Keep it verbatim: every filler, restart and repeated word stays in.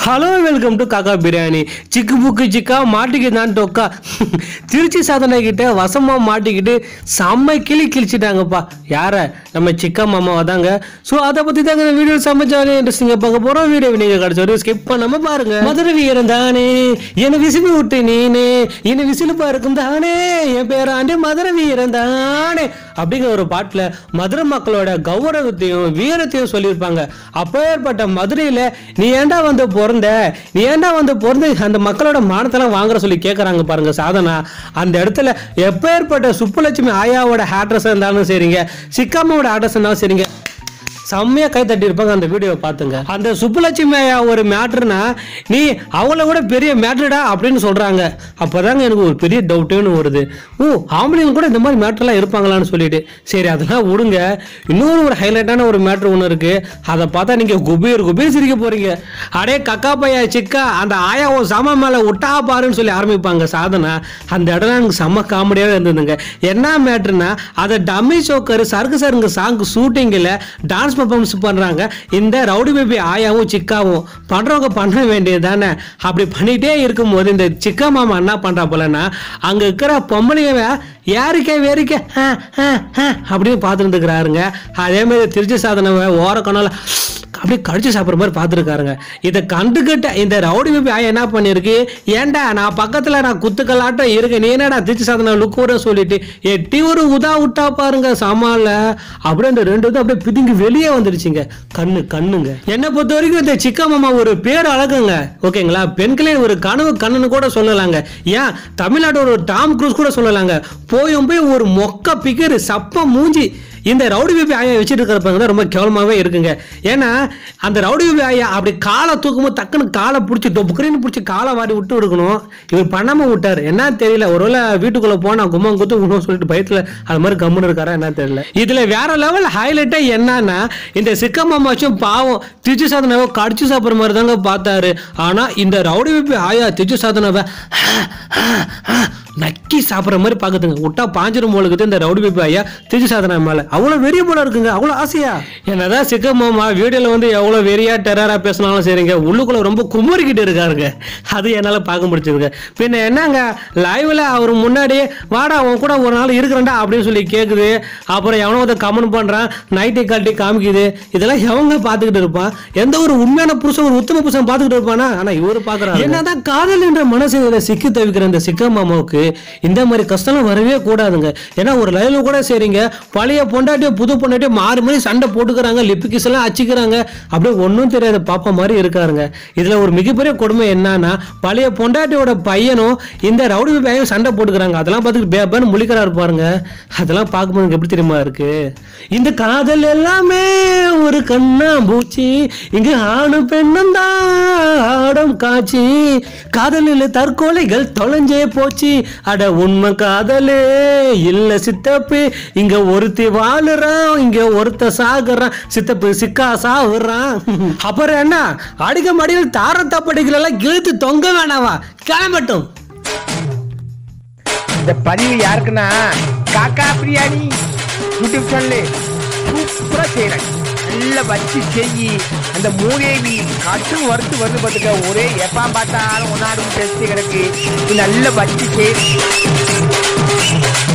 Hello welcome to காக்கா பிரியாணி. சிக்கு book சிக்கா மாட்டிக்கிட்டான் டொக்கா. திருச்சி சாதனை கிட்ட வசமா மாட்டிக்கிட்டு செம்ம கிளி கிழிச்சிட்டாங்கப்பா. யார நம்ம சிக்கா மாமாவை தாங்க. ஸோ அதை பற்றி தாங்க இந்த வீடியோ சமைச்சாலே இன்ட்ரெஸ்டிங்காக பார்க்க போகிறோம். வீடியோ நீங்கள் கிடச்ச வரைக்கும் ஸ்கிப் பண்ணாம பாருங்க. மதுரை வீரன் தானே என்னை விசிலி விட்டு நீனே என்னை விசிலுப்பா இருக்கும் தானே என் பேராண்டி மதுரை வீரன் தானே அப்படிங்கிற ஒரு பாட்டில் மதுரை மக்களோட கௌரவத்தையும் வீரத்தையும் சொல்லியிருப்பாங்க. அப்பேற்பட்ட மதுரையில் நீ ஏண்டா வந்து பிறந்த நீ ஏண்டா வந்து பிறந்து அந்த மக்களோட மானத்தெல்லாம் வாங்குற சொல்லி கேட்குறாங்க பாருங்க சாதனா. அந்த இடத்துல எப்பேற்பட்ட சுப்புலட்சுமி ஆயாவோட ஆட்ரஸ் இருந்தாலும் சரிங்க, சிக்காமாவோட ஆட்ரஸ் இருந்தாலும் சரிங்க, செம்மையா கை தட்டி இருப்பாங்க. அந்த வீடியோவை பார்த்துங்க. அந்த சுப்புலட்சுமி ஐயா ஒரு மேட்ருனா நீ அவங்கள கூட பெரிய மேட்ருடா அப்படின்னு சொல்றாங்க. அப்போதாங்க எனக்கு ஒரு பெரிய டவுட்டுன்னு வருது. ஓ ஆம்பளைங்க கூட இந்த மாதிரி மேட்ருலாம் இருப்பாங்களான்னு சொல்லிட்டு சரி அதெல்லாம் விடுங்க. இன்னொரு ஒரு ஹைலைட்டான ஒரு மேட்ரு ஒன்று இருக்கு. அதை பார்த்தா நீங்க குபீர் குபீர் சிரிக்க போறீங்க. அடே கக்கா பையா சிக்கா அந்த ஆயா ஒரு சம மேல விட்டா பாருன்னு சொல்லி ஆரம்பிப்பாங்க சாதனா. அந்த இடம் எனக்கு செம்ம காமெடியாவே இருந்ததுங்க. என்ன மேட்ருனா அதை டம்மி சோக்கர் சருக்கு சருங்க சாங் ஷூட்டிங்கில் டான்ஸ் பர்ஃபார்மன்ஸ் பண்றாங்க. இந்த ரவுடி பேபி ஆயாவும் சிக்காவும் பண்றவங்க பண்ண வேண்டியது தானே. அப்படி பண்ணிட்டே இருக்கும்போது இந்த சிக்கா மாமா என்ன பண்றா போலன்னா அங்க இருக்கிற பொம்பளைங்க யாருக்கே வேறிக்க அப்படின்னு பார்த்துட்டு இருக்கிறாருங்க. அதே மாதிரி திருச்சி சாதனை ஓர கணால அப்படியே கடிச்சு சாப்பிட்ற மாதிரி பார்த்துருக்காருங்க. இதை கண்டுகிட்ட இந்த ரவுடி பேபி ஆயா என்ன பண்ணிருக்கு, ஏண்டா நான் பக்கத்தில் நான் குத்துக்கலாட்டம் இருக்கேன் நீ என்னடா திருச்சி சாதனை லுக்கூட சொல்லிட்டு எட்டி ஒரு உதா விட்டா பாருங்க சமால. அப்படியே இந்த ரெண்டு இது அப்படியே பிதுங்கி வெளியே வந்துருச்சுங்க. கண்ணு கண்ணுங்க. என்னை பொறுத்த வரைக்கும் இந்த சிக்கா மாமா ஒரு பேர் அழகுங்க. ஓகேங்களா, பெண்களே ஒரு கனவு கண்ணுன்னு கூட சொல்லலாங்க. ஏன் தமிழ்நாட்டோட ஒரு டாம் க்ரூஸ் கூட சொல்லலாங்க. போயும் போய் ஒரு மொக்க பிகர் சப்ப மூஞ்சி இந்த ரவுடி பேபி ஆயா வச்சுட்டு இருக்கிறப்பங்க தான் ரொம்ப கேவலமாகவே இருக்குங்க. ஏன்னா அந்த ரவுடி பேபி ஆயா அப்படி காலை தூக்கும்போது டக்குன்னு காலை பிடிச்சி டொப்புக்குன்னு பிடிச்சி காலை வாரி விட்டு விடுக்கணும். இவர் பண்ணாமல் விட்டார். என்ன தெரியல, ஒருவேளை வீட்டுக்குள்ளே போனால் கும்மம் குத்து விடணும்னு சொல்லிட்டு பயத்தில் அது மாதிரி கம்முன்னு இருக்காரா என்ன தெரியல. இதில் வேற லெவல் ஹைலைட்டே என்னன்னா இந்த சிக்க மாமாச்சும் பாவம் திருச்சி சாதனாவை கடிச்சு சாப்பிட்ற மாதிரி தாங்க பார்த்தாரு. ஆனால் இந்த ரவுடி பேபி ஆயா திருச்சி சாதனாவை நக்கி சாப்பிட்ற மாதிரி பார்க்குதுங்க. விட்டா பாஞ்சிரும் போலுக்குது இந்த ரவுடி பேபி ஐயா திருச்சி சாதனா மேலே அவ்வளோ வெறிய போல இருக்குங்க. அவ்வளோ ஆசையா என்னதான் சிக்க மாமா வீடியோவில் வந்து எவ்வளோ வெறியா டெரரா பேசினாலும் சரிங்க, உள்ளுக்குள்ள ரொம்ப குமரிக்கிட்டு இருக்காருங்க. அது என்னால் பார்க்க முடிச்சதுங்க. பின்ன என்னங்க லைவ்ல அவர் முன்னாடியே வாடா அவன் கூட ஒரு நாள் இருக்கிறேன்டா அப்படின்னு சொல்லி கேட்குது. அப்புறம் எவனோ அதை கமெண்ட் பண்ணுறான், நைட்டை காட்டி காமிக்குது. இதெல்லாம் எவங்க பார்த்துக்கிட்டு இருப்பான்? எந்த ஒரு உண்மையான புருஷன் ஒரு உத்தம புருஷன் பார்த்துக்கிட்டு இருப்பானா? ஆனால் இவர் பார்க்குறாரு. என்னதான் காதல் என்ற மனசு சிக்கி தவிக்கிற இந்த சிக்க மாமாவுக்கு இந்த மாதிரி கஷ்டம் வரவே கூடாதுங்க. ஏன்னா ஒரு லைவ்ல கூட சரிங்க பழைய பொண்டாட்டியோ புது பொண்டாட்டியோ மாறி மாறி சண்டை போட்டுக்கிறாங்க, லிப்பிக்கிஸ் எல்லாம் அச்சிக்கிறாங்க. அப்படியே ஒன்றும் தெரியாத பாப்பா மாதிரி இருக்காருங்க. இதுல ஒரு மிகப்பெரிய கொடுமை என்னன்னா பழைய பொண்டாட்டியோட பையனும் இந்த ரவுடி பையனும் சண்டை போட்டுக்கிறாங்க. அதெல்லாம் பார்த்துட்டு பேபான்னு முழிக்கிறாரு பாருங்க. அதெல்லாம் பார்க்கும்போது எப்படி தெரியுமா இருக்கு, இந்த காதல் எல்லாமே ஒரு கண்ணா பூச்சி இங்க ஆணு பெண்ணும் தான் ஆடம் காட்சி காதலில் தற்கொலைகள் தொலைஞ்சே போச்சு அட உண்மை காதலே இல்ல சித்தப்பு இங்க ஒருத்தி வாழுறான் இங்க ஒருத்த சாகுறான் சித்தப்பு சிக்கா சாகுறான். அப்புறம் என்ன அடிக்க மடியில் தார தப்படிகள் எல்லாம் இழுத்து தொங்க வேணாவா கிளம்பட்டும். இந்த பதிவு யாருக்குன்னா காக்கா பிரியாணி யூடியூப் சேனல் சூப்பரா செய்யறேன். நல்லா வச்சு செய்யி அந்த மூதேவி கட்டு வறுத்து வந்து பார்த்துக்க ஒரே எப்பா பார்த்தாலும் ஒன்னாடும் டெஸ்ட் கிடக்கு. நல்லா வச்சு செய்.